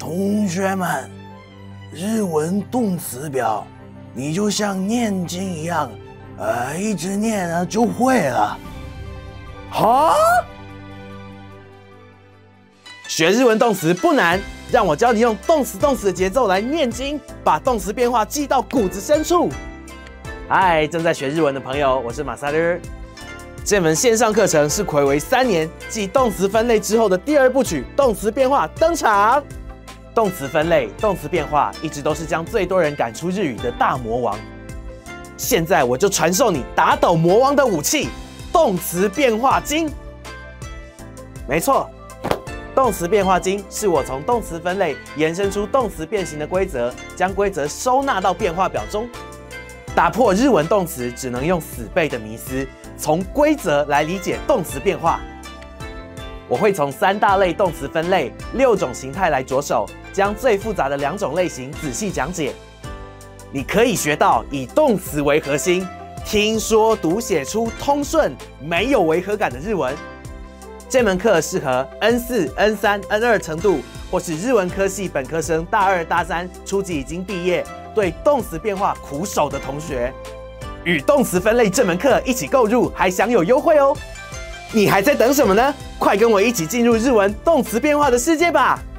同学们，日文动词表，你就像念经一样，一直念啊就会了。 哈？学日文动词不难，让我教你用动词的节奏来念经，把动词变化记到骨子深处。嗨，正在学日文的朋友，我是马萨勒。这门线上课程是睽违3年继动词分类之后的第2部曲，动词变化登场。动词分类、动词变化一直都是将最多人赶出日语的大魔王。现在我就传授你打倒魔王的武器——动词变化经。没错，动词变化经是我从动词分类延伸出动词变形的规则，将规则收纳到变化表中，打破日文动词只能用死背的迷思，从规则来理解动词变化。我会从3大类动词分类、6种形态来着手，将最复杂的2种类型仔细讲解。你可以学到以动词为核心，听说读写出通顺、没有违和感的日文。这门课适合 N4、N3、N2 程度，或是日文科系本科生大2、大3初级已经毕业，对动词变化苦手的同学。与动词分类这门课一起购入，还享有优惠哦！你还在等什么呢？快跟我一起进入日文动词变化的世界吧！